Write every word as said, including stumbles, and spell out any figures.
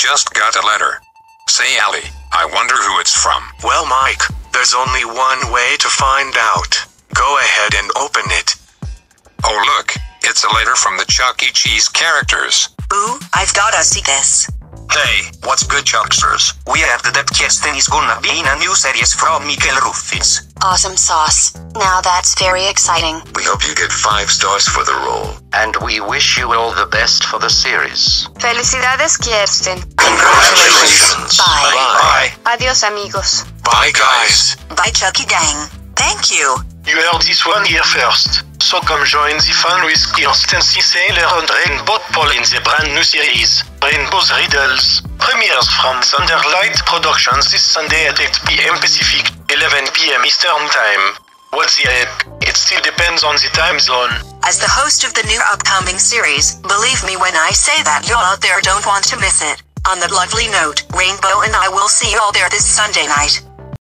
just got a letter. Say, Ally, I wonder who it's from. Well, Mike, there's only one way to find out. Go ahead and open it. Oh look, it's a letter from the Chuck E. Cheese characters. Ooh, I've gotta see this. Hey, what's good, Chucksters? We have the that Kiersten is gonna be in a new series from Michael Ruffins. Awesome sauce. Now that's very exciting. We hope you get five stars for the role. And we wish you all the best for the series. Felicidades, Kiersten. Congratulations. Bye. Bye. Adios, amigos. Bye, guys. Bye, Chucky gang. Thank you. You heard this one here first. So come join the fun with Kiersten, Seethaler and Rainbow Paul in the brand new series, Rainbow's Riddles. Premieres from Thunderlight Productions this Sunday at eight p.m. Pacific, eleven p.m. Eastern Time. What's the heck? It still depends on the time zone. As the host of the new upcoming series, believe me when I say that you out there don't want to miss it. On that lovely note, Rainbow and I will see you all there this Sunday night.